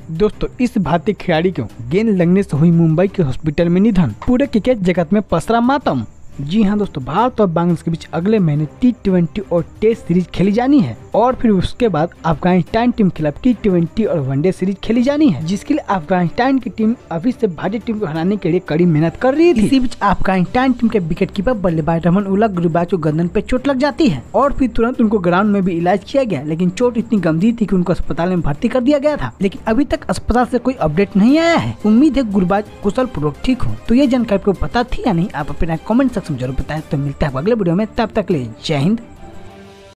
दोस्तों इस भारतीय खिलाड़ी को गेंद लगने से हुई मुंबई के हॉस्पिटल में निधन। पूरे क्रिकेट जगत में पसरा मातम। जी हाँ दोस्तों, भारत और बांग्लादेश के बीच अगले महीने T20 और टेस्ट सीरीज खेली जानी है और फिर उसके बाद अफगानिस्तान टीम के खिलाफ T20 और वनडे सीरीज खेली जानी है, जिसके लिए अफगानिस्तान की टीम अभी से भारतीय टीम को हराने के लिए कड़ी मेहनत कर रही थी। इसी बीच अफगानिस्तान टीम के विकेट कीपर बल्लेबाज रहमान उल्लाह गुरबाज को गर्दन पे चोट लग जाती है और फिर तुरंत उनको ग्राउंड में भी इलाज किया गया, लेकिन चोट इतनी गंभीर थी कि उनको अस्पताल में भर्ती कर दिया गया था, लेकिन अभी तक अस्पताल से कोई अपडेट नहीं आया है। उम्मीद है गुरबाज कुशल पूर्वक ठीक हो। तो ये जानकारी आपको पता थी या नहीं, आप अपना कमेंट सेक्शन में जरूर बताएं। तो मिलता है अगले वीडियो में, तब तक ले जय हिंद।